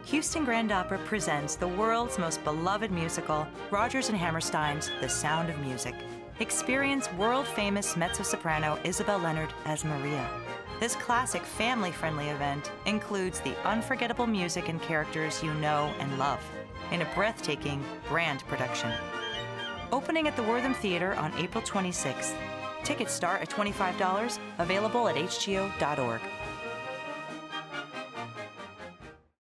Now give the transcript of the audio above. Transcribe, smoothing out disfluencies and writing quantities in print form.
Houston Grand Opera presents the world's most beloved musical, Rodgers and Hammerstein's The Sound of Music. Experience world-famous mezzo-soprano Isabel Leonard as Maria. This classic family-friendly event includes the unforgettable music and characters you know and love in a breathtaking, grand production. Opening at the Wortham Theater on April 26th. Tickets start at $25, available at hgo.org.